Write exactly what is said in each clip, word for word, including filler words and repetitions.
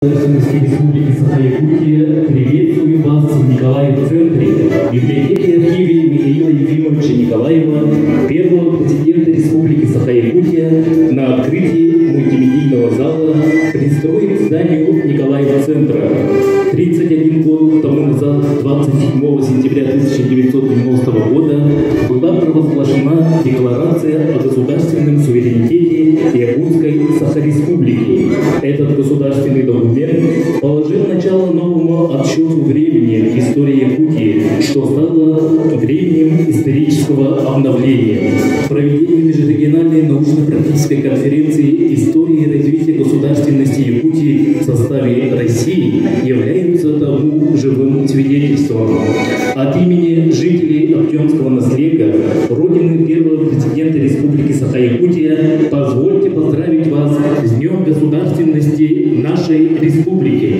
Республики Саха-Якутия, приветствую вас в Николаев-центре, библиотеке архиве Михаила Ефимовича Николаева, первого президента Республики Саха-Якутия, на открытии мультимедийного зала «Пристроить к зданию Николаева-центра». тридцать один год тому назад, двадцать седьмого сентября тысяча девятьсот девяностого года, была провозглашена Декларация о государственном суверенитете Якутской Саха-Республики. Этот государственный документ положил начало новому отсчету времени в истории Якутии, что стало временем исторического обновления. Проведение межрегиональной научно-практической конференции «Истории и развития государственности Якутии в составе России» являются тому живым свидетельством. От имени жителей Актемского наследия, родины первого президента Республики Саха-Якутия, позвольте поздравить вас с Днем государственности нашей республики.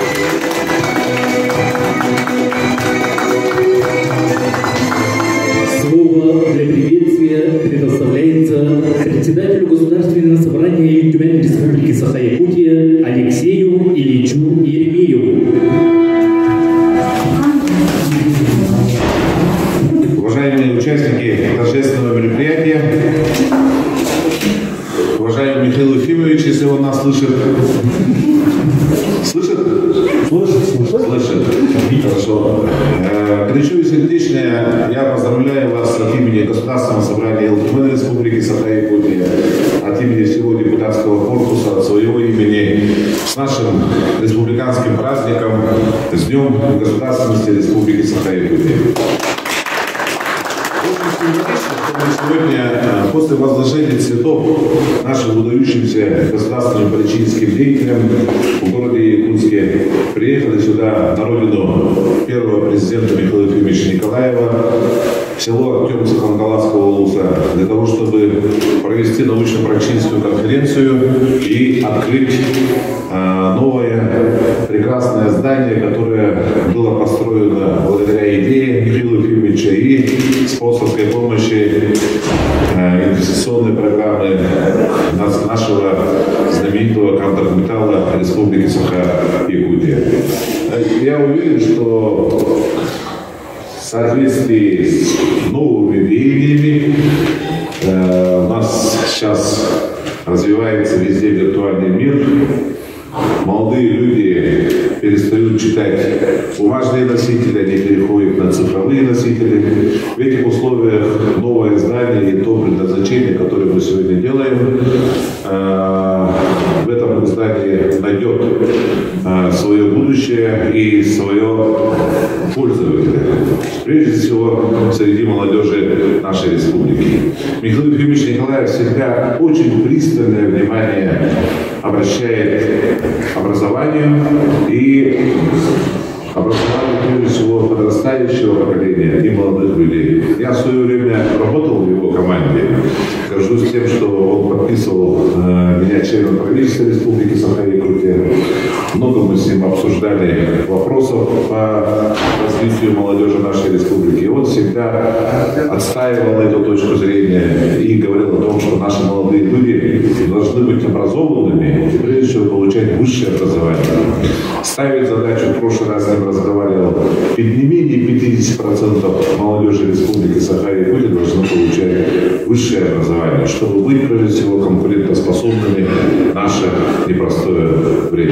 Слово для приветствия предоставляется председателю Государственного собрания Тюмени Республики Саха-Якутия Алексею Ильичу Еремееву. Уважаемые участники торжественного мероприятия, уважаемый Михаил Ефимович, если он нас слышит, слышит? Слышит, слышит. Слышит. Хорошо. Горячо и сердечно я поздравляю вас от имени Государственного собрания ЛТМ Республики Саха-Якутия, от имени всего депутатского корпуса, от своего имени, с нашим республиканским праздником, с Днем государственности Республики Саха-Якутия. Сегодня, после возложения цветов нашим выдающимся государственным политическим деятелям в городе Якутске, приехали сюда на родину первого президента Михаила Ефимовича Николаева, в село Актемск Хангаласского улуса, для того, чтобы провести научно-практическую конференцию и открыть а, новое прекрасное здание, которое было построено благодаря идее Михаила Ефимовича и спонсорской помощи а, инвестиционной программы нашего знаменитого Контрметалла Республики Саха-Якутия. Я уверен, что в соответствии с новыми веяниями э, у нас сейчас развивается везде виртуальный мир. Молодые люди перестают читать бумажные носители, они переходят на цифровые носители. В этих условиях новое здание и то предназначение, которое мы сегодня делаем, э, в этом здании найдет э, свое будущее и свое пользователя. Прежде всего, среди молодежи нашей республики. Михаил Ефимович Николаев всегда очень пристальное внимание обращает к образованию и образованию, прежде всего, подрастающего поколения и молодых людей. Я в свое время работал в его команде. Горжусь тем, что он подписывал э, меня членом правительства Республики Саха-Якутия. Много мы с ним обсуждали вопросов по развитию молодежи нашей республики. И он всегда отстаивал эту точку зрения и говорил о том, что наши молодые люди должны быть образованными и, прежде всего, получать высшее образование. Ставить задачу, в прошлый раз я разговаривал, не менее пятьдесят процентов молодежи Республики Саха-Якутия должны получать высшее образование, чтобы быть, прежде всего, конкурентоспособными в наше непростое время.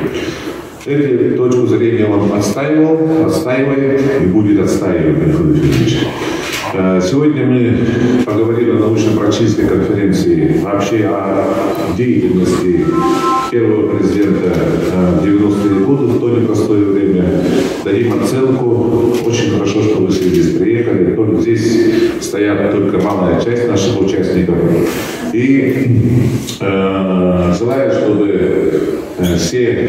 Эту точку зрения он отстаивал, отстаивает и будет отстаивать, Михаил Ефимович. Сегодня мы поговорили о научно-практической конференции вообще о деятельности первого президента в девяностые годы, в то непростое время. Дадим оценку. Очень хорошо, что вы все здесь приехали. Только здесь стоят только малая часть наших участников. И э, желаю, чтобы все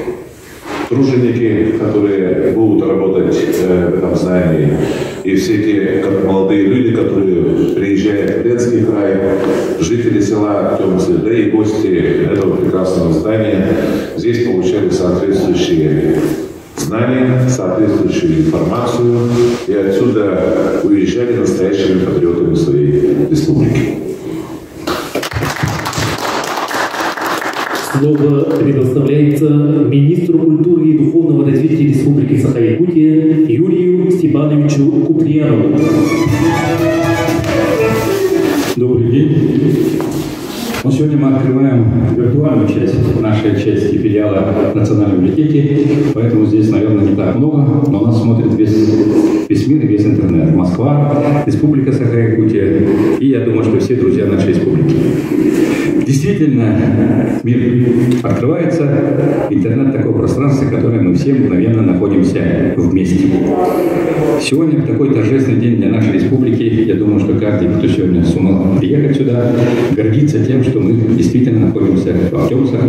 труженики, которые будут работать э, в этом здании, и все те как молодые люди, которые приезжают в Ленский край, жители села Актемцы, да и гости этого прекрасного здания, здесь получали соответствующие знания, соответствующую информацию, и отсюда уезжали настоящими патриотами своей республики. Слово предоставляется филиала Национальной библиотеки, поэтому здесь, наверное, не так много, но нас смотрит весь, весь мир и весь интернет. Москва, Республика Саха-Якутия, и я думаю, что все друзья нашей республики. Действительно, мир открывается, интернет — такое пространство, в которое мы все мгновенно находимся вместе. Сегодня такой торжественный день для нашей республики. Я думаю, что каждый, кто сегодня сумел приехать сюда, гордится тем, что мы действительно находимся в Актемсах,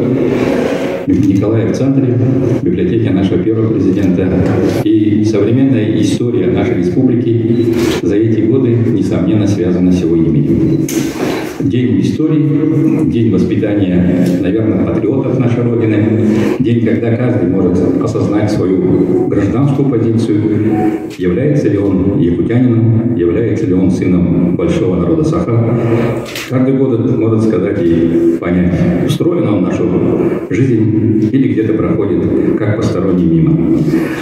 в Николаеве, в центре библиотеки нашего первого президента. И современная история нашей республики за эти годы, несомненно, связана с его именем. День истории, день воспитания, наверное, патриотов нашей Родины, день, когда каждый может осознать свою гражданскую позицию, является ли он якутянином, является ли он сыном большого народа Саха. Каждый год может сказать и понять, устроен он нашу жизнь или где-то проходит как посторонний мимо.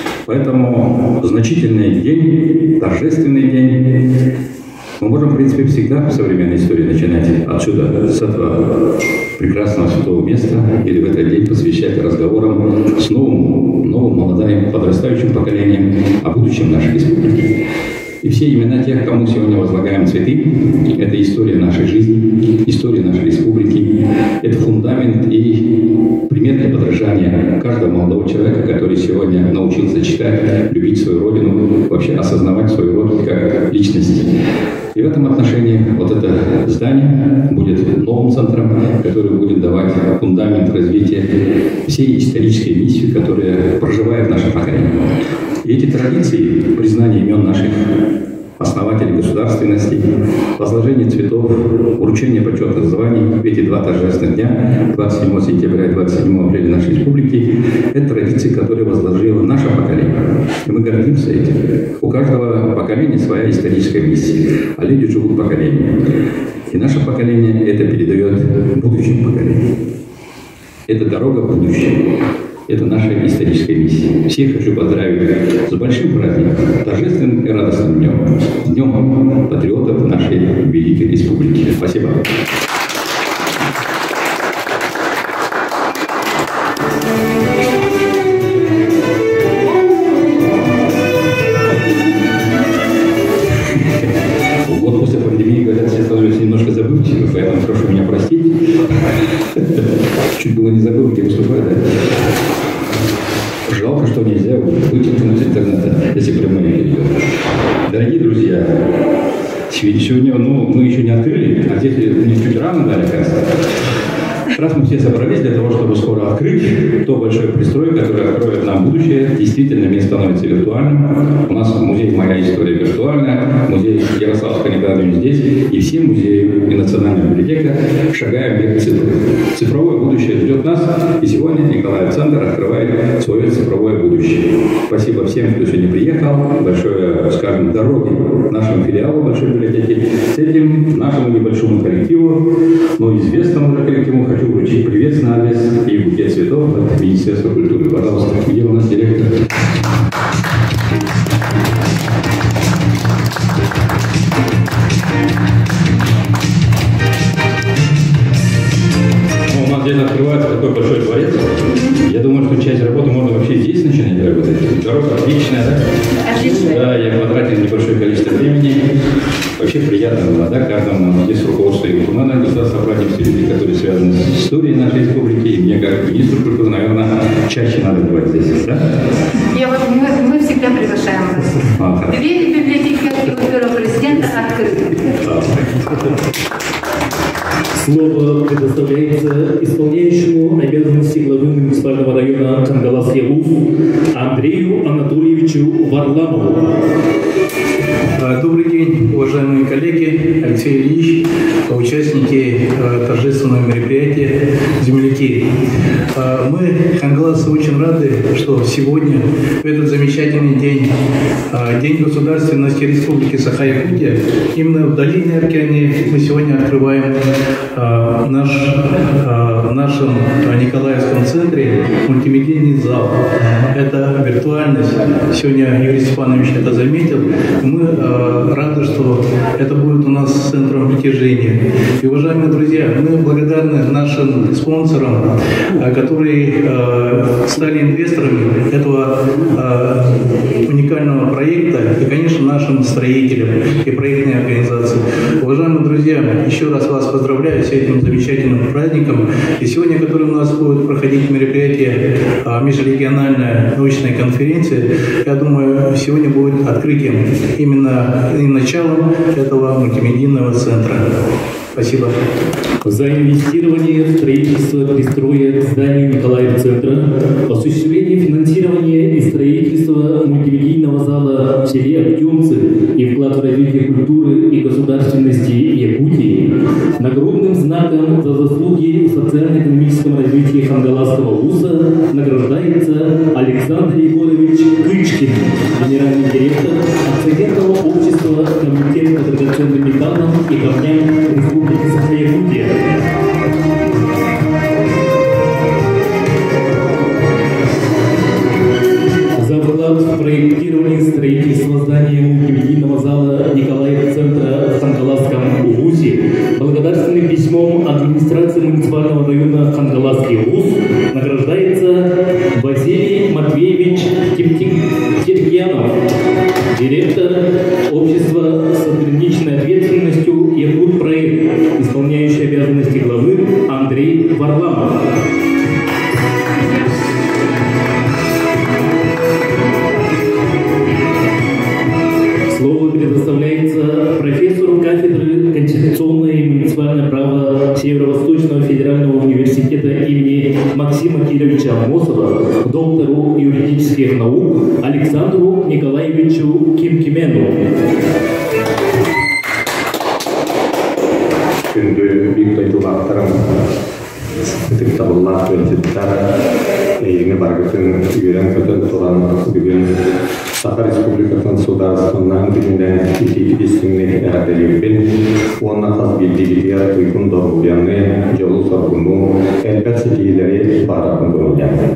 Поэтому значительный день, торжественный день. Мы можем, в принципе, всегда в современной истории начинать отсюда, с этого прекрасного святого места, или в этот день посвящать разговорам с новым, новым молодым, подрастающим поколением о будущем нашей республики. И все имена тех, кому сегодня возлагаем цветы, это история нашей жизни, история нашей республики, это фундамент и пример для подражания каждого молодого человека, который сегодня научился читать, любить свою родину, вообще осознавать свою роль как личность. И в этом отношении вот это здание будет новым центром, который будет давать фундамент развития всей исторической миссии, которая проживает наше поколение. И эти традиции признания имен наших основателей государственности, возложение цветов, вручение почетных званий в эти два торжественных дня, двадцать седьмого сентября и двадцать седьмого апреля нашей республики, это традиции, которые возложило наше поколение. И мы гордимся этим. У каждого поколения своя историческая миссия, а люди живут поколениями. И наше поколение это передает будущим поколениям. Это дорога в будущее. Это наша историческая миссия. Всех хочу поздравить с большим праздником, торжественным и радостным днем. Днем патриотов нашей великой республики. Спасибо. Вот после пандемии, говорят, все становятся немножко забывчивы, поэтому прошу меня простить. Чуть было не забыл, где выступаю, да? Жалко, что нельзя вычеркнуть с интернета, если прямой эфир идет. Дорогие друзья, сегодня ну, мы еще не открыли, а здесь мне чуть рано дали, кажется. Раз мы все собрались для того, чтобы скоро открыть то большое пристрой, которое откроет нам будущее, действительно мир становится виртуальным. У нас музей «Моя история» виртуальная, музей Ярославского Николаевича здесь, и все музеи и Национальная библиотека шагаем в век цифры. Цифровое будущее ждет нас, и сегодня Николаев Центр открывает свое цифровое будущее. Спасибо всем, кто сегодня приехал. Большое, скажем, дороги нашему филиалу Большой библиотеки. С этим нашему небольшому коллективу, но известному уже коллективу, хочу вручить приветственный адрес и букет цветов от Министерства культуры. Пожалуйста, где у нас директор? Ну, у нас здесь открывается такой большой дворец. Я думаю, что часть работы можно вообще здесь начинать работать. Дорога отличная, да? Отлично. Да, я потратил небольшое количество времени. Вообще приятно было, да, каждому здесь руководство и командное государство обратим все люди, которые связаны с историей нашей республики. И мне, как министру культуры, наверное, чаще надо бывать здесь, да? Я вот, мы, мы всегда приглашаем вас. Ага. Двери библиотеки у первого президента открыты. Слово предоставляется исполняющему обязанности главы муниципального района Кангалас-Ялув Андрею Анатольевичу Варламову. Добрый день, уважаемые коллеги, Алексей Ильич, участники торжественного мероприятия, земляки. Мы, хангаласы, очень рады, что сегодня, в этот замечательный день, День государственности Республики Саха-Якутия, именно в долине Аркяне мы сегодня открываем наш, в нашем Николаевском центре мультимедийный зал. Это виртуальность. Сегодня Юрий Степанович это заметил. Мы э, рады, что это будет у нас центром притяжения. И, уважаемые друзья, мы благодарны нашим спонсорам, э, которые э, стали инвесторами этого э, уникального проекта и, конечно, нашим строителям и проектной организации. Уважаемые друзья, еще раз вас поздравляю с этим замечательным праздником. И сегодня, который у нас будет проходить мероприятие, э, межрегиональная научная конференция, я думаю, сегодня будет открытием именно и началом этого мультимедийного центра. Спасибо. За инвестирование в строительство пристроя к зданию Николаев-центра, осуществление финансирования и строительства мультимедийного зала в селе Актемцы и вклад в развитие культуры и государственности Якутии, нагрудным знаком за заслуги в социально-экономическом развитии Хангаласского вуза награждается Александр Егорович Кычкин, генеральный директор акционерного общества Комитет по драгоценным металлам и камням Республики Саха-Якутия. За вклад в проектирование строительства здания мультимедийного зала Николаев-центра в Хангаласском вузе благодарственным письмом администрации муниципального района Хангаласский вуз награждается Василий Матвеевич Тертьянов, директор общества с ограниченной ответственностью Якутпроект, исполняющий обязанности главы Андрей Варламов. Слово предоставляется профессору кафедры конституционное и муниципальное право Северо-Восточного федерального университета имени Максима Кировича Амосова, доктору юридических наук Александру Николаевичу Кимкимену. Күнді бик тайтылақтарым тіктабыллар өтеттар еңі барғытын үйерен көтін тұран бүгін Саха Республикасының Сударственнан күнінен икекедестіңіне әрделеппен онна қаз белдегедер ұйқын дұрғияны жолы сұрғыну әлбәт сетейлері барағын көрілген.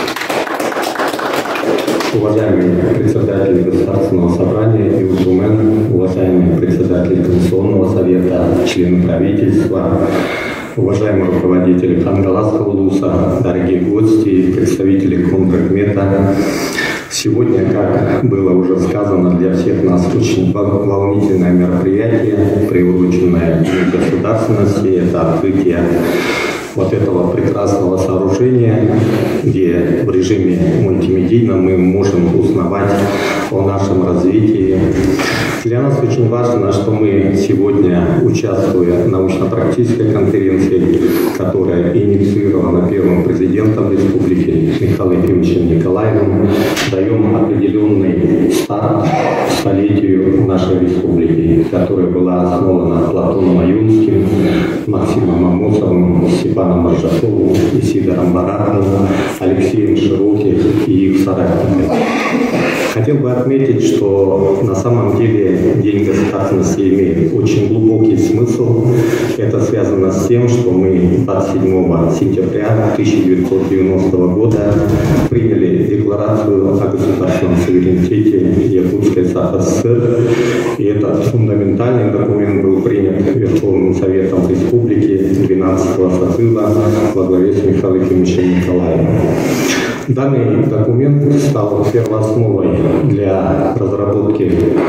Уважаемый председатель Государственного собрания Иудумен, уважаемый председатель Конституционного совета, члены правительства, уважаемые руководители Хангаласского вуза, дорогие гости, представители Комдрагмета. Сегодня, как было уже сказано, для всех нас очень волнительное мероприятие, приуроченное к государственности, это открытие вот этого прекрасного сооружения, где в режиме мультимедийном мы можем узнавать о нашем развитии. Для нас очень важно, что мы сегодня, участвуя в научно-практической конференции, которая инициирована первым президентом республики Михаилом Ефимовичем Николаевым, даем определенный старт столетию нашей республики, которая была основана Платоном Аюнским, Максимом Амосовым, Степаном Маржаковым, Исидором Бараковым, Алексеем Широких и их соратниками. Хотел бы отметить, что на самом деле День государственности имеет очень глубокий смысл. Это связано с тем, что мы двадцать седьмого сентября тысяча девятьсот девяностого года приняли декларацию о государственном суверенитете Якутской ССР. И этот фундаментальный документ был принят Верховным Советом Республики двенадцатого созыва во главе с Михаилом Ефимовичем Николаевым. Данный документ стал первоосновой для разработки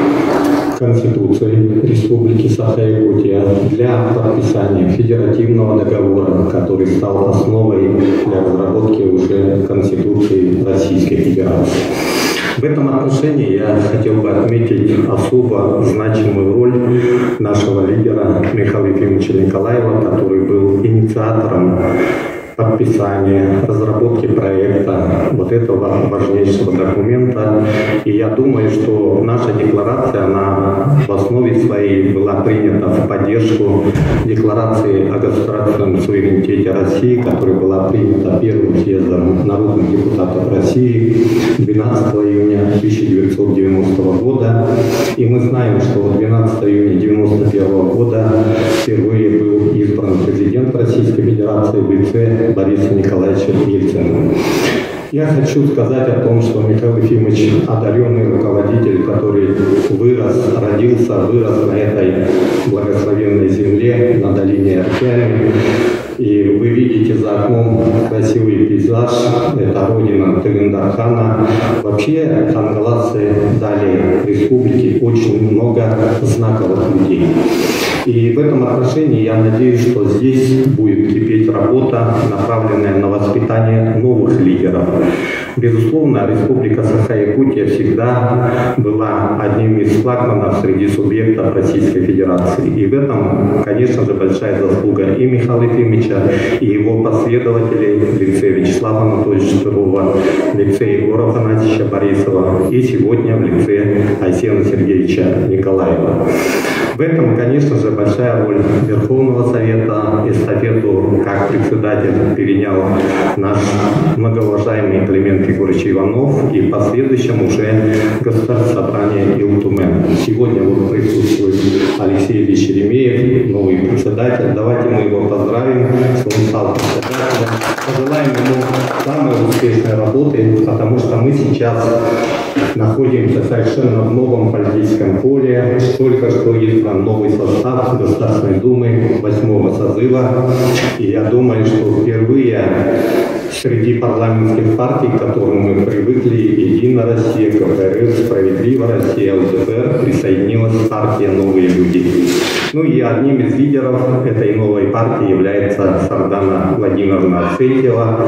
Конституции Республики Саха-Якутия, для подписания федеративного договора, который стал основой для разработки уже Конституции Российской Федерации. В этом отношении я хотел бы отметить особо значимую роль нашего лидера Михаила Ефимовича Николаева, который был инициатором подписания, разработки проекта вот этого важнейшего документа. И я думаю, что наша декларация, она в основе своей была принята в поддержку декларации о государственном суверенитете России, которая была принята первым съездом народных депутатов России в две двенадцатого июня тысяча девятьсот девяностого года. И мы знаем, что двенадцатого июня девяносто первого года впервые был избран президент Российской Федерации в лице Бориса Николаевича Ельцина. Я хочу сказать о том, что Михаил Ефимович одаренный руководитель, который вырос, родился, вырос на этой благословенной земле, на долине Аркяне. И вы видите за окном красивый пейзаж, это родина Телендархана. Вообще хангаласы дали республике очень много знаковых людей. И в этом отношении я надеюсь, что здесь будет кипеть работа, направленная на воспитание новых лидеров. Безусловно, Республика Саха-Якутия всегда была одним из флагманов среди субъектов Российской Федерации. И в этом, конечно же, большая заслуга и Михаила Ефимовича, и его последователей в лице Вячеслава Анатольевича Перова, в лице Егора Афанасьевича Борисова и сегодня в лице Айсена Сергеевича Николаева. В этом, конечно же, большая роль Верховного Совета. Эстафету как председатель перенял наш многоуважаемый Климент Егорович Иванов и в последующем уже Государственное собрание Илтумен. Сегодня вот присутствует Алексей Ильич Еремеев, новый председатель. Давайте мы его поздравим, что он стал председателем. Пожелаем ему самой успешной работы, потому что мы сейчас находимся совершенно в новом политическом поле. Только что избран новый состав Государственной Думы восьмого созыва. И я думаю, что впервые среди парламентских партий, к которым мы привыкли, Единая Россия, КПРФ, Справедливая Россия, ЛДПР, присоединилась партия «Новые люди». Ну и одним из лидеров этой новой партии является Сардана Владимировна Арсентьева,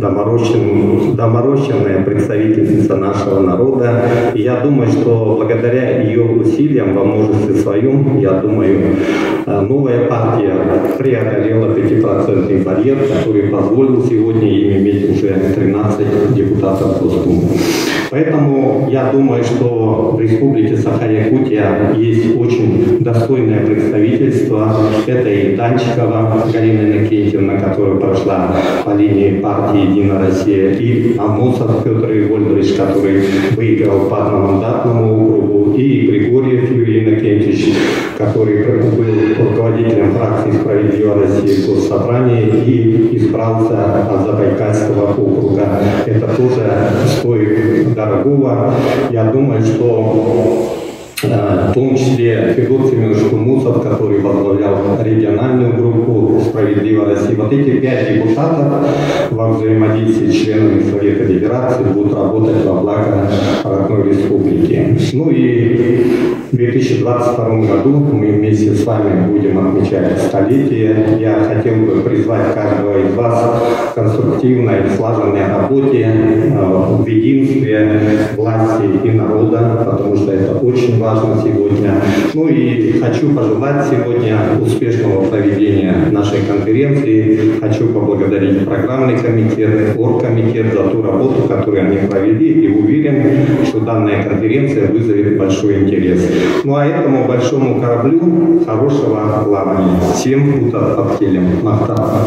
доморощенная представительница нашего народа. И я думаю, что благодаря ее усилиям во множестве своем, я думаю, новая партия преодолела пятипроцентный барьер, который позволил сегодня им иметь уже тринадцать депутатов Госдумы. Поэтому я думаю, что в Республике Саха-Якутия есть очень достойное представительство. Это и Данчикова Галина Иннокентьевна, которая прошла по линии партии «Единая Россия», и Амосов Петр Ивольдович, который выиграл по одномандатному округу, и Григорьев Юрий Иннокентьевич, который был руководителем фракции «Справедливая Россия» в Госсобрании и избрался от Забайкальского округа. Это тоже стоит дорогого. Я думаю, что в том числе Федор Семенович Кумусов, который возглавлял региональную группу «Справедливая Россия». Вот эти пять депутатов во взаимодействии с членами Совета Федерации будут работать во благо родной республики. Ну и в две тысячи двадцать втором году мы вместе с вами будем отмечать столетие. Я хотел бы призвать каждого из вас к конструктивной, слаженной работе в единстве власти и народа, потому что это очень важно сегодня. Ну и хочу пожелать сегодня успешного проведения нашей конференции. Хочу поблагодарить программный комитет, оргкомитет за ту работу, которую они провели, и уверен, что данная конференция вызовет большой интерес. Ну а этому большому кораблю хорошего плавания. Всем путов под келем. Махта.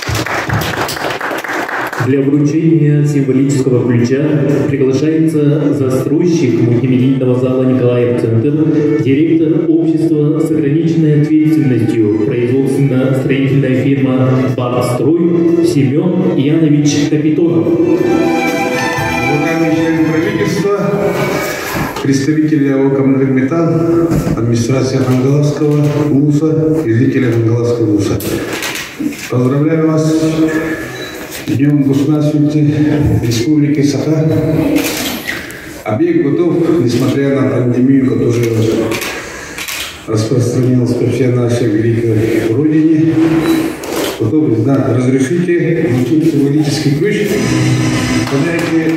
Для вручения символического ключа приглашается застройщик мультимедийного зала Николаев-Центр, директор общества с ограниченной ответственностью, производственно-строительная фирма «Бабстрой» Семен Янович Капитонов. Уважаемые члены правительства, представители АО «Комэнергметалл», администрация Хангаласского вуза и зрители Хангаласского вуза. Поздравляю вас с Днем государственности Республики Саха. Объект готов, несмотря на пандемию, которая распространилась по всей нашей великой родине. Готов, да, разрешите вручить символический ключ. Подарите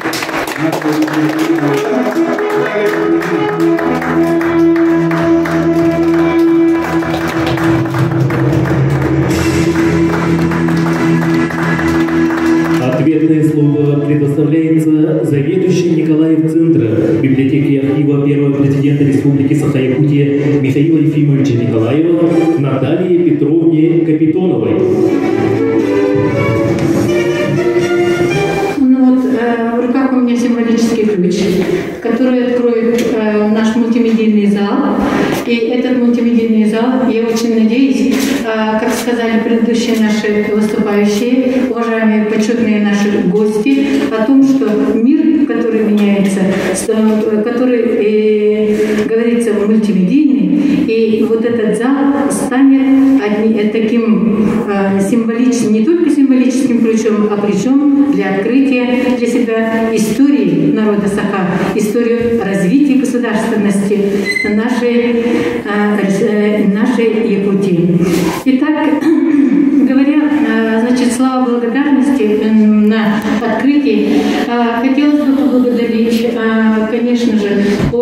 Ответное слово предоставляется заведующей Николаев-Центра библиотеки архива первого президента Республики Саха-Якутия Михаила Ефимовича Николаева Наталье Петровне Капитоновой. Ну вот э, в руках у меня сегодня символический ключ, который откроет э, наш мультимедийный зал. И этот мультимедийный зал, я очень надеюсь, э, как сказали предыдущие наши выступающие, уважаемые почетные наши гости, о том, что мир, который меняется, который, э, говорится, мультимедийный, и вот этот зал станет одни, таким э, символическим, не только символическим ключом, а ключом для открытия для себя истории народа Саха, историю развития государственности нашей, э, нашей Якутии. Итак, говоря, значит, слова благодарности на открытии, хотелось бы поблагодарить, конечно же,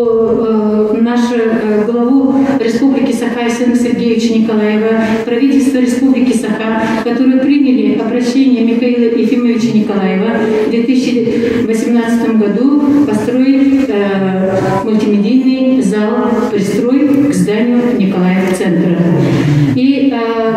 нашего главу Республики Саха Исена Сергеевича Николаева, правительство Республики Саха, которые приняли обращение Михаила Ефимовича Николаева в две тысячи восемнадцатом году построить э, мультимедийный зал, пристрой к зданию Николаев-центра. И э,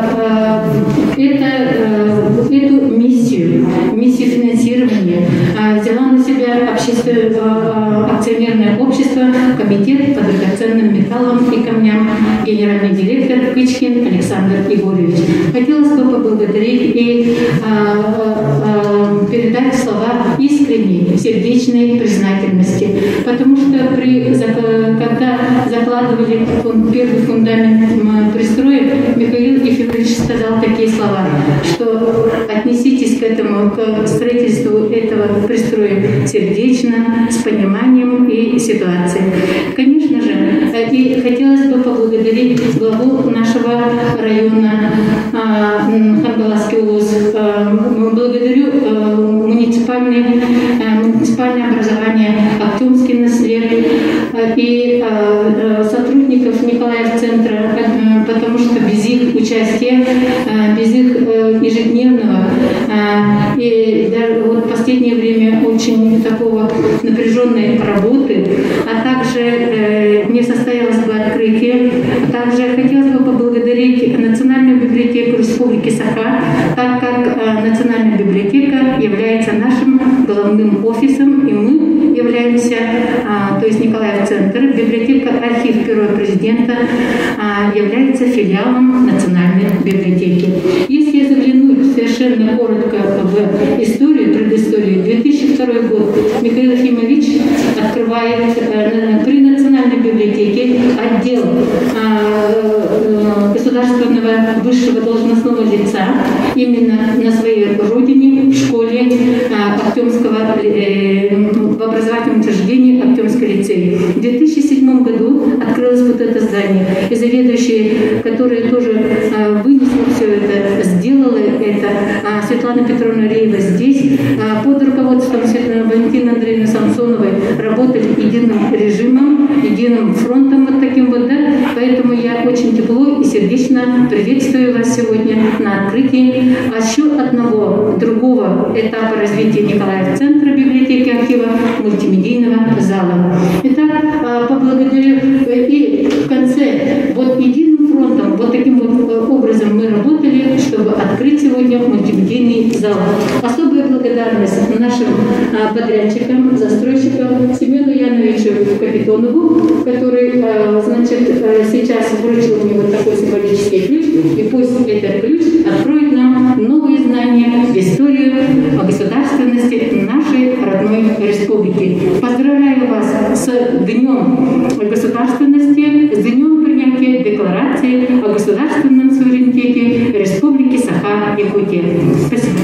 э, это, э, эту миссию, миссию финансирования э, взяла на себя общественное, э, акционерное общество «Комитет по драгоценным металлам и камням», генеральный директор Кычкин Александр Егорович. Хотелось бы поблагодарить и э, э, передать слова искренней, сердечной признательности, потому что при, когда закладывали первый фундамент пристроек, Михаил Ефимович сказал такие слова, что отнеситесь к этому, к строительству этого пристроя сердечно, с пониманием и ситуацией. Конечно же, и хотелось бы поблагодарить главу нашего района Хангаласский УВОЗ. Благодарю муниципальное, муниципальное образование Актюмский наслед и сотрудников Николаев-центра, потому что без их участия, без их ежедневного и даже вот в последнее время очень такого напряженной работы, а также не состоялось бы открытие. Также хотелось бы поблагодарить Национальную библиотеку Республики Саха, так как Национальная библиотека является нашим головным офисом, и мы являемся, то есть Николаев-центр, библиотека архив первого президента является филиалом Национальной библиотеки. Если я загляну совершенно коротко в историю, предысторию, две тысячи второй год Михаил Ефимович открывает при Национальной библиотеке отдел государственного высшего должностного лица именно на своей родине, в школе Актюмского, в образовательном учреждении Актюмский лицей. В две тысячи седьмом году открылось вот это здание, и заведующая, которая тоже вынесла все это, сделала это, Светлана Петровна Реева здесь, под руководством Валентины Андреевны Самсоновой работали единым режимом, единым фронтом вот таким вот, да, поэтому я очень тепло и сердечно приветствую вас сегодня на открытии еще одного, другого этапа развития Николаев-центра, библиотеки, архива, мультимедийного зала. Итак, поблагодарю, и в конце вот единым фронтом, вот таким вот образом мы работали, чтобы открыть сегодня мультимедийный зал. Особая благодарность нашим подрядчикам, застройщикам Семену Яновичу Капитонову, который, значит, сейчас вручил мне вот такой символический ключ, и пусть этот ключ откроет нам новые знания в историю государственности нашей родной республики. Поздравляю вас с Днем государственности, с Днем принятия Декларации о государственном суверенитете Республики Саха-Якутия. Спасибо.